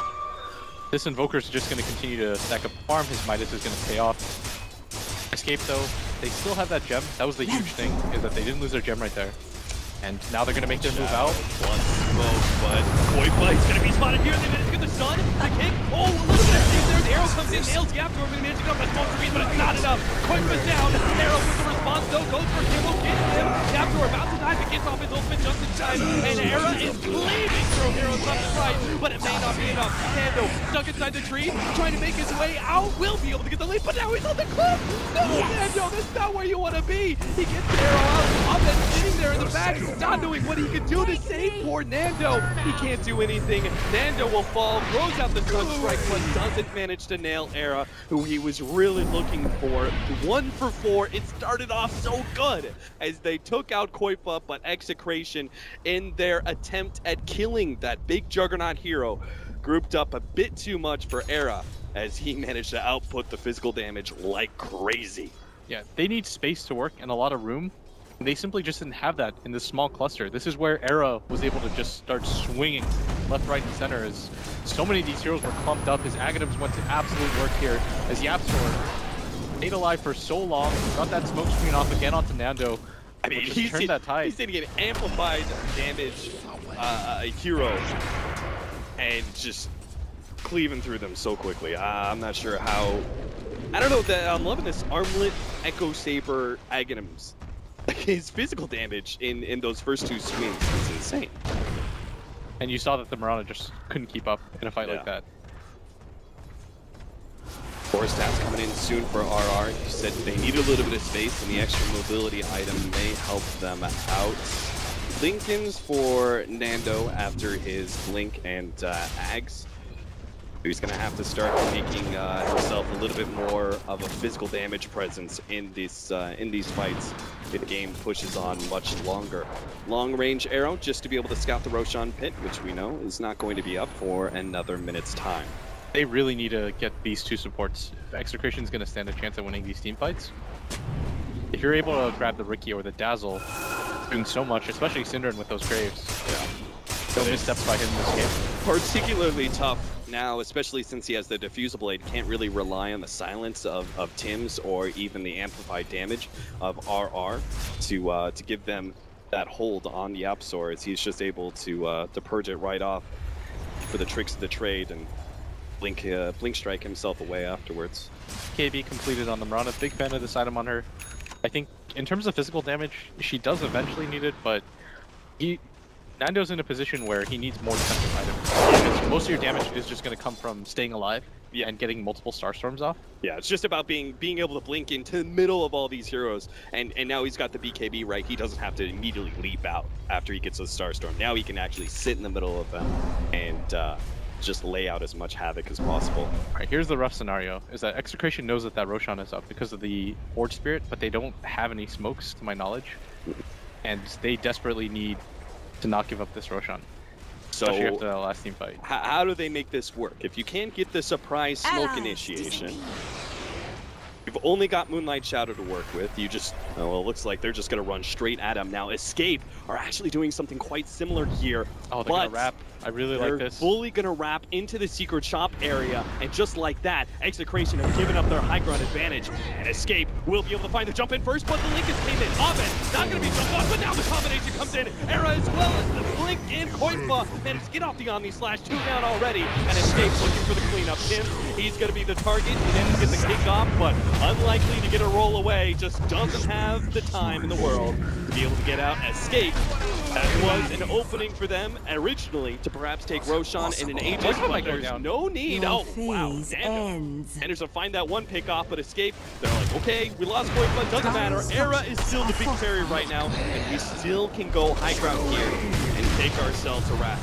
This Invoker's just going to continue to stack up farm. His Midas is going to pay off. Escape, though, they still have that gem. That was the huge thing, is that they didn't lose their gem right there. And now they're going to make their move out. One smoke, but Koipa is going to be spotted here. They managed to get the stun, the kick. Oh, a little bit of save there. The arrow comes Execution this. nails Yaptor, but he manages to get off that smoke screen, but it's not enough. Koipa's down. Arrow with the response, though, goes for Kimbo, gets him. Yaptor about to die, but gets off his ultimate just in time. And Era is bleeding through Heroes left and right, but it may not be enough. Nando stuck inside the tree, trying to make his way out. Will be able to get the lead, but now he's on the cliff. No, Nando, that's not where you want to be. He gets the arrow out, up and sitting there in the back, not knowing what he can do to save poor Nando. He can't do anything. Nando will fall, throws out the Sunstrike, but doesn't manage to nail Era, who he was really looking for. 1 for 4. It started off so good as they took out Koipa, but Execration, in their attempt at killing that big Juggernaut hero, grouped up a bit too much for Era, as he managed to output the physical damage like crazy. Yeah, they need space to work and a lot of room. They simply just didn't have that in this small cluster. This is where Era was able to just start swinging left, right, and center as so many of these heroes were clumped up. His Aghanims went to absolute work here as Yapstor stayed alive for so long, got that smoke screen off again onto Nando. I mean, he's turned that tide. He's going to get amplified damage hero and just cleaving through them so quickly. I'm not sure how. I don't know. I'm loving this Armlet Echo Saber Aghanims. His physical damage in those first 2 swings is insane. And you saw that the Mirana just couldn't keep up in a fight like that. Forest stats coming in soon for RR. He said they need a little bit of space, and the extra mobility item may help them out. Lincoln's for Nando after his Blink and Ags. He's going to have to start making himself a little bit more of a physical damage presence in these fights. The game pushes on much longer. Long-range arrow just to be able to scout the Roshan pit, which we know is not going to be up for another minute's time. They really need to get these 2 supports. If Execration is going to stand a chance at winning these team fights, if you're able to grab the Riki or the Dazzle, it's doing so much, especially Synderen with those Graves. Yeah. No missteps by him in this game. Particularly tough now, especially since he has the Diffusal Blade. Can't really rely on the silence of Tim's or even the amplified damage of RR to give them that hold on the Yapsor, as he's just able to purge it right off for the tricks of the trade and Blink strike himself away afterwards. KB completed on the Mirana. Big fan of this item on her. I think in terms of physical damage, she does eventually need it, but Nando's in a position where he needs more defensive items. Because most of your damage is just going to come from staying alive and getting multiple Starstorms off. Yeah, it's just about being able to blink into the middle of all these heroes, and now he's got the BKB right. He doesn't have to immediately leap out after he gets a Starstorm. Now he can actually sit in the middle of them and just lay out as much havoc as possible. All right, here's the rough scenario, is that Execration knows that Roshan is up because of the Horde Spirit, but they don't have any smokes, to my knowledge. And they desperately need to not give up this Roshan. Especially after that last team fight. How do they make this work? If you can't get the surprise smoke initiation, you've only got Moonlight Shadow to work with. You just, well, it looks like they're just going to run straight at him. Now, Escape are actually doing something quite similar here. Oh, they're going to wrap. I really like this. They're fully going to wrap into the secret shop area, and just like that, Execration have given up their high ground advantage. And Escape will be able to find the jump in first, but the Lincoln came in. Ovid not going to be jumped on, but now the combination comes in. Era as well as the Blink and Koipa managed to get off the Omni Slash, 2 down already, and Escape looking for the cleanup. Tim, he's going to be the target. He didn't get the kickoff, but unlikely to get a roll away. Just doesn't have the time in the world to be able to get out. Escape. That was an opening for them originally to perhaps take Roshan in an Aegis, but there's no need. Your Oh, wow. Nando will find that one pick off, but Escape, they're like, okay, we lost point, but doesn't matter. Era is still the big carry right now, and we still can go high ground here and take ourselves a Rax.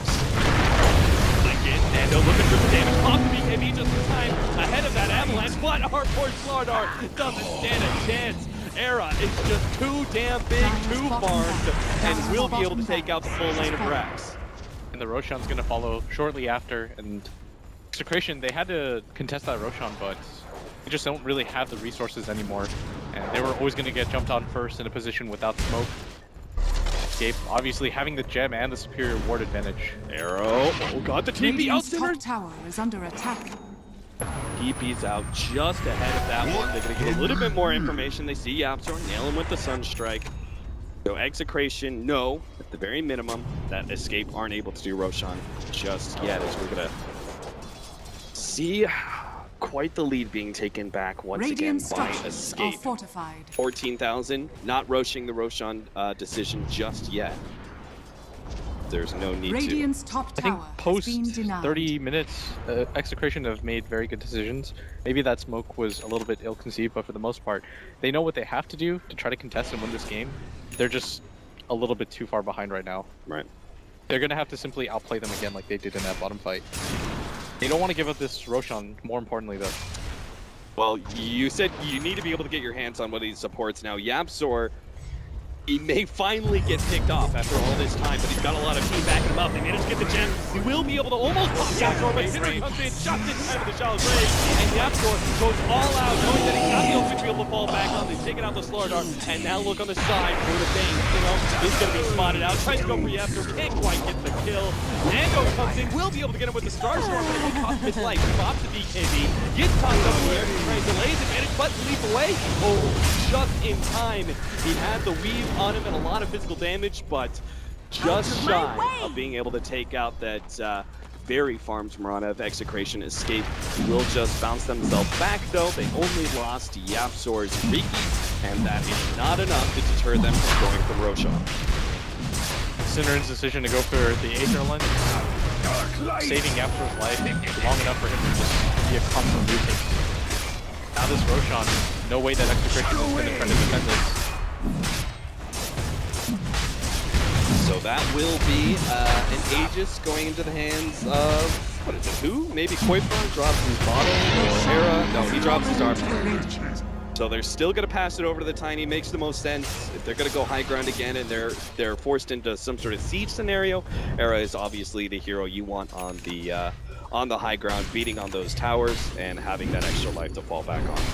Again, Nando looking for the damage. Pop the BKB just in time ahead of that avalanche, but our poor Slardar doesn't stand a chance. Era is just too damn big, too farmed, and will be able to take out the full lane of Rax. And the Roshan's going to follow shortly after, and Execration, they had to contest that Roshan, but they just don't really have the resources anymore. And they were always going to get jumped on first in a position without smoke. Escape, obviously having the gem and the superior ward advantage. Arrow, oh god, the TP out top tower is under attack. TP's out just ahead of that one. They're going to get a little bit more information. They see Yapsor, nail him with the Sunstrike. So Execration know, at the very minimum, that Escape aren't able to do Roshan just yet, as we're going to see quite the lead being taken back once Radiant again by structures are Escape. fortified. 14,000, not rushing the Roshan decision just yet. There's no need Radiant's top I think tower has post been denied. 30 minutes, Execration have made very good decisions. Maybe that smoke was a little bit ill-conceived, but for the most part, they know what they have to do to try to contest and win this game. They're just a little bit too far behind right now. to. Right. They're going to have to simply outplay them again like they did in that bottom fight. They don't want to give up this Roshan, more importantly though. Well, you said you need to be able to get your hands on one of these supports now. YapzOr, he may finally get picked off after all this time, but he's got a lot of team backing him up. They managed to get the gem. He will be able to almost pop YapzOr, but Synderen comes in just in time with the Shallow Grave, and YapzOr goes all out, knowing that he's got the ultimate to be able to fall back on. They've taken out the Slardar, and now look on the side for the Bane. You know, he's going to be spotted out. Tries to go for YapzOr, can't quite get the kill. Nando comes in, will be able to get him with the Starstorm, but it will cost his life. Drops the BKB, gets tossed up in the air, tries to delay his advantage, but leap away. Oh, just in time. He had the weave on him and a lot of physical damage, but just shy of being able to take out that very farmed Mirana of Execration. Escape will just bounce themselves back though. They only lost YapzOr's Riki, and that is not enough to deter them from going from Roshan. Synderen's decision to go for the Aether Lens, saving YapzOr's life long enough for him to just be a constant loot. Now this Roshan, no way that Execration is going to try to defend this. So that will be an Aegis going into the hands of, what is it, who? Maybe Koifer drops his bottle, or Era. No, he drops his arm. So they're still going to pass it over to the Tiny. Makes the most sense. If they're going to go high ground again and they're forced into some sort of siege scenario, Era is obviously the hero you want on the high ground, beating on those towers and having that extra life to fall back on.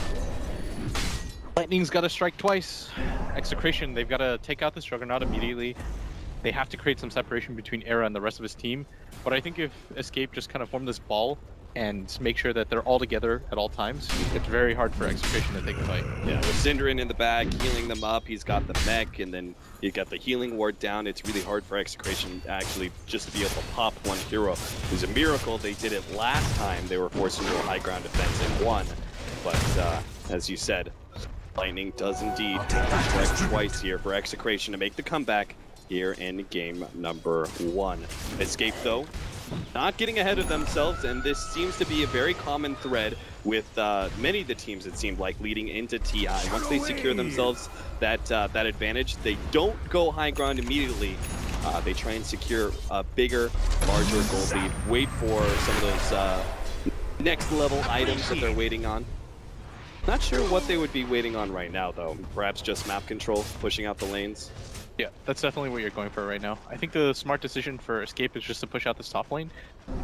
Lightning's got to strike twice. Execration, they've got to take out this Juggernaut immediately. They have to create some separation between Era and the rest of his team. But I think if Escape just kind of form this ball and make sure that they're all together at all times, it's very hard for Execration to take a fight. Yeah, with Synderen in the back, healing them up, he's got the mech, and then you got the healing ward down. It's really hard for Execration actually just to be able to pop one hero. It was a miracle they did it last time. They were forced into a high ground defense and won. But as you said, Lightning does indeed strike twice here for Execration to make the comeback here in game number 1. Escape though, not getting ahead of themselves, and this seems to be a very common thread with many of the teams, it seemed like, leading into TI. Once they secure themselves that advantage, they don't go high ground immediately. They try and secure a bigger, larger gold lead, wait for some of those next level items that they're waiting on. Not sure what they would be waiting on right now though. Perhaps just map control, pushing out the lanes. Yeah, that's definitely what you're going for right now. I think the smart decision for Escape is just to push out this top lane.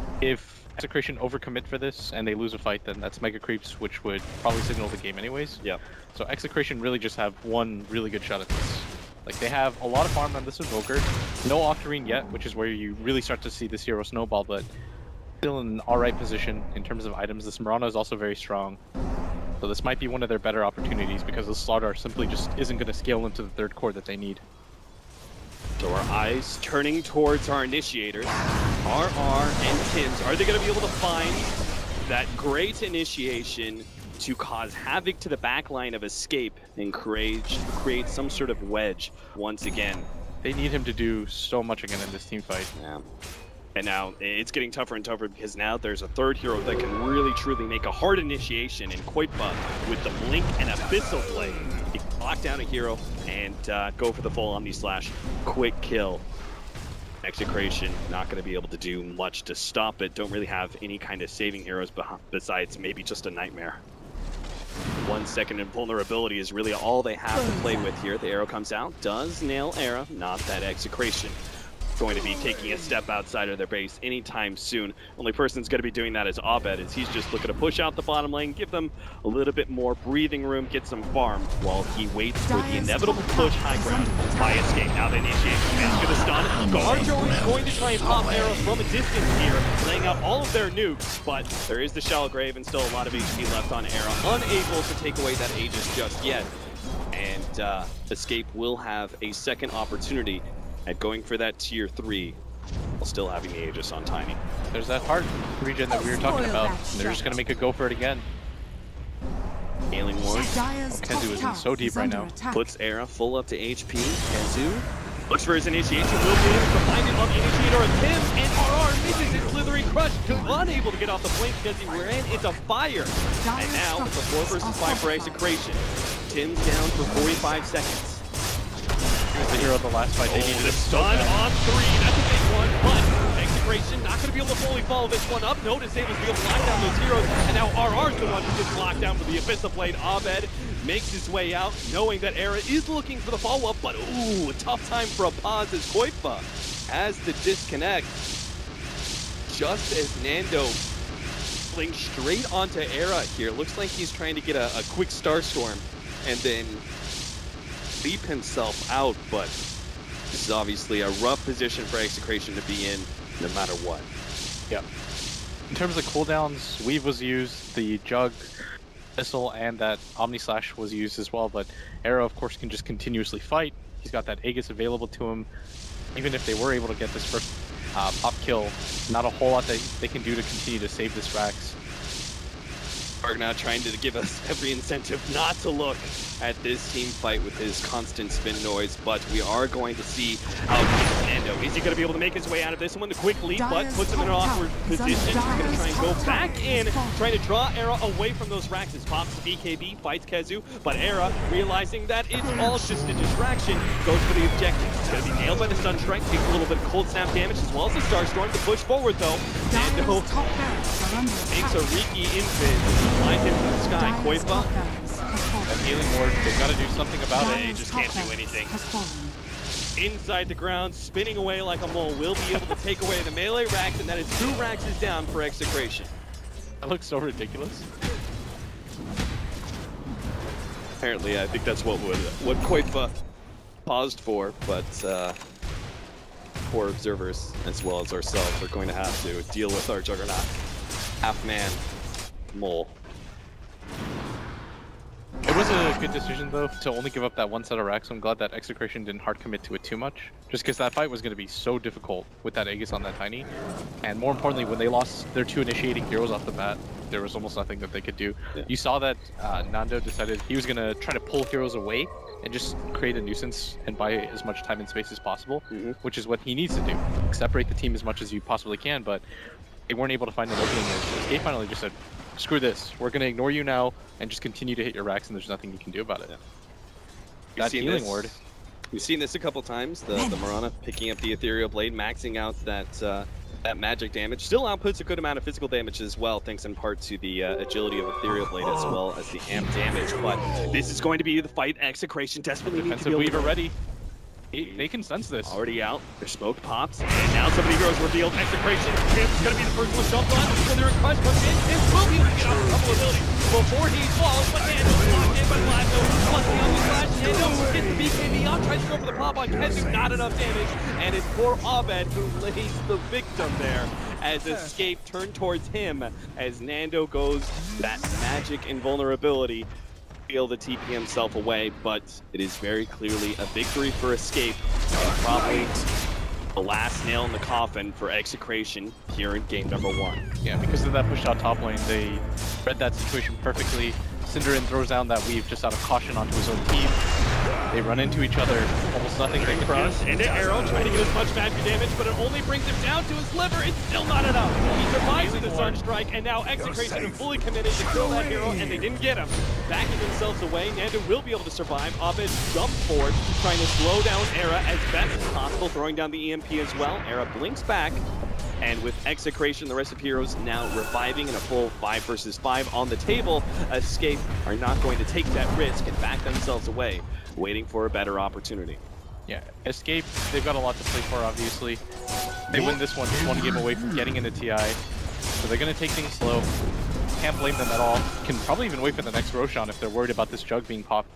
If Execration overcommit for this and they lose a fight, then that's Mega Creeps, which would probably signal the game anyways. Yeah. So Execration really just have one really good shot at this. Like, they have a lot of farm on this Invoker. No Octarine yet, which is where you really start to see this hero snowball, but still in an alright position in terms of items. This Mirana is also very strong. So this might be one of their better opportunities because the Slardar simply just isn't going to scale into the third core that they need. So our eyes turning towards our initiators, RR and Tims. Are they going to be able to find that great initiation to cause havoc to the backline of Escape and create some sort of wedge once again? They need him to do so much again in this team fight. Yeah. And now it's getting tougher and tougher because now there's a third hero that can really truly make a hard initiation in Koipa with the Blink and Abyssal Blade. He can lock down a hero and go for the full Omni Slash. Quick kill. Execration not going to be able to do much to stop it. Don't really have any kind of saving heroes besides maybe just a Nightmare. 1 second invulnerability is really all they have to play with here. The arrow comes out, does nail Era, not that Execration going to be taking a step outside of their base anytime soon. Only person that's going to be doing that is Abed, as he's just looking to push out the bottom lane, give them a little bit more breathing room, get some farm, while he waits for the inevitable push high ground by Escape. Now the initiation is going to stun. Garjo is going to try and pop arrow from a distance here, laying out all of their nukes, but there is the Shallow Grave and still a lot of HP left on Era, unable to take away that Aegis just yet. And Escape will have a second opportunity at going for that tier 3. while still having the Aegis on Tiny. There's that heart regen that we were talking Spoil about. that And they're just shot. gonna make a go for it again. Ailing Ward Dire's top Kenzu is in tower so deep is right under now. attack. puts Era full up to HP. Kenzu looks for his initiation. Will be able to find it on the initiator of Tim, and RR misses his slithering crush. Unable to get off the flank because he ran into fire. And now it's a 4 versus 5 for Execration. Tim's down for 45 seconds. Here's the hero of the last fight. They needed The it so stun bad. on 3, that's a big one, but Execration not going to be able to fully follow this one up. Notice able to be able to lock down those heroes, and now RR's the one who gets locked down with the Abyssa Blade. Abed makes his way out, knowing that Era is looking for the follow-up, but ooh, a tough time for a pause as Koifa has the disconnect. Just as Nando flings straight onto Era here. Looks like he's trying to get a quick Starstorm and then leap himself out, but this is obviously a rough position for Execration to be in no matter what. Yeah. In terms of cooldowns, Weave was used, the Jug, Missile, and that Omni Slash was used as well, but Era, of course, can just continuously fight. He's got that Aegis available to him. Even if they were able to get this first pop kill, not a whole lot they can do to continue to save this Rax. Arg now trying to give us every incentive not to look at this team fight with his constant spin noise, but we are going to see how Nando. Is he going to be able to make his way out of this one? The quick leap, but puts him in an awkward position. He's going to try and go back in, trying to draw Era away from those Raxes. Pops the BKB, fights Kenzu, but Era, realizing that it's all just a distraction, goes for the objective. He's going to be nailed by the Stun Strike, takes a little bit of cold snap damage as well as the Starstorm to push forward though. Nando Dire's top barracks are under makes attack. a Riki invis, flies him from the sky. Dire's top Koifa barracks have fallen. That healing ward, they've got to do something about it. Dire's just top can't do barracks anything. has fallen. inside the ground, spinning away like a mole, will be able to take away the melee Rax, and that is 2 Raxes down for Execration. That looks so ridiculous. Apparently, I think that's what Koifa paused for, but poor observers, as well as ourselves, are going to have to deal with our Juggernaut. Half-man mole. It was a good decision though to only give up that one set of racks. I'm glad that Execration didn't hard commit to it too much, just because that fight was going to be so difficult with that Aegis on that Tiny. And more importantly, when they lost their 2 initiating heroes off the bat, there was almost nothing that they could do. Yeah. You saw that Nando decided he was going to try to pull heroes away and just create a nuisance and buy as much time and space as possible, which is what he needs to do. Separate the team as much as you possibly can, but they weren't able to find an opening. Escape finally just said, screw this, we're going to ignore you now and just continue to hit your racks, and there's nothing you can do about it. We've That seen healing this. ward. We've seen this a couple times, the Mirana picking up the Ethereal Blade, maxing out that magic damage. Still outputs a good amount of physical damage as well, thanks in part to the agility of Ethereal Blade as well as the amp damage. But this is going to be the fight Execration desperately needs to Defensive be able Weaver to ready. They can sense this. already out. Their smoke pops, and now somebody heroes revealed. Execration. Tim's gonna be the first one jumped on. So they're in crush, but Tim will be able to get off a couple of abilities before he falls. But Nando's locked in by Blasto. Plus the Omni Slash. Nando gets the BKB off, tries to go for the pop on Kenzu. Not enough damage, and it's poor Abed who lays the victim there as Escape turned towards him as Nando goes that magic invulnerability. Feel the TP himself away, but it is very clearly a victory for Escape, and probably the last nail in the coffin for Execration here in game number 1. Yeah, because of that push out top lane, they read that situation perfectly. Synderen throws down that weave just out of caution onto his own team. They run into each other, almost nothing they can Cross do. into Arrow, trying to get as much magic damage, but it only brings him down to his liver. It's still not enough. He survives with the Sunstrike, and now Execration are fully committed to kill that hero, and they didn't get him. Backing themselves away, Nando will be able to survive. Abed jumps forward, trying to slow down Era as best as possible, throwing down the EMP as well. Era blinks back, and with Execration, the rest of heroes now reviving in a full 5 versus 5 on the table, Escape are not going to take that risk and back themselves away, waiting for a better opportunity. Yeah, Escape, they've got a lot to play for, obviously. They win this one, just one game away from getting into TI. So they're going to take things slow. Can't blame them at all. Can probably even wait for the next Roshan if they're worried about this Jug being popped.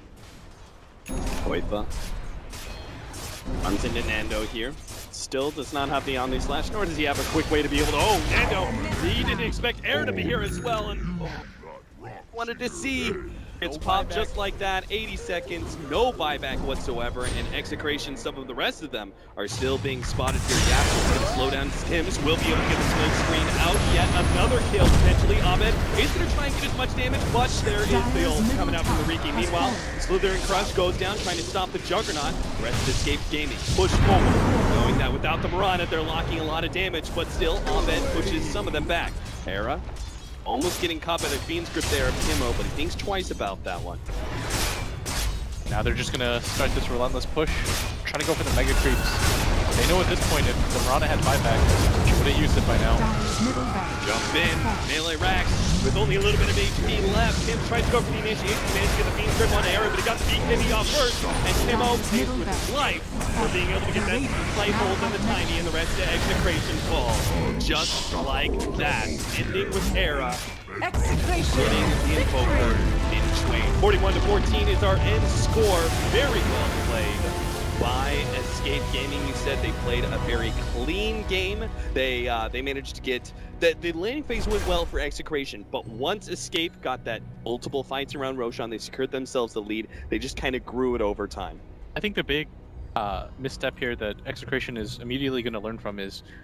Koifa runs into Nando here. Still does not have the Omni Slash, nor does he have a quick way to be able to... Oh, Nando! He didn't expect Air to be here as well, and wanted to see It's popped just like that, 80 seconds, no buyback whatsoever, and Execration, some of the rest of them are still being spotted here. Yapster's going to slow down Tims, will be able to get the smoke screen out, yet another kill potentially. Ahmed is going to try and get as much damage, but there is the ult coming out from the Riki. Meanwhile, Slither and Crush goes down, trying to stop the Juggernaut. The rest of Escape Gaming push forward, knowing that without the Mirana, they're locking a lot of damage, but still, Ahmed pushes some of them back. Era almost getting caught by the Fiend's grip there of Timo, but he thinks twice about that one. Now they're just gonna start this relentless push, trying to go for the mega creeps. They know at this point if the Mirana had buyback, she would have used it by now. Dire's middle barracks. Jump in, melee racks with only a little bit of HP left. Tim tries to go for the initiation, managed to get the Fiend's grip on Era, but he got the Beacon off first, and Timo pays with his life for being able to get that slight hold on the Tiny, and the rest of Execration fall. Just like that, ending with Era. Execration. Getting the invoker in Twain. 41-14 is our end score. Very well played by Escape Gaming. You said they played a very clean game. They managed to get the landing phase went well for Execration, but once Escape got that multiple fights around Roshan, they secured themselves the lead. They just kind of grew it over time. I think the big misstep here that Execration is immediately going to learn from is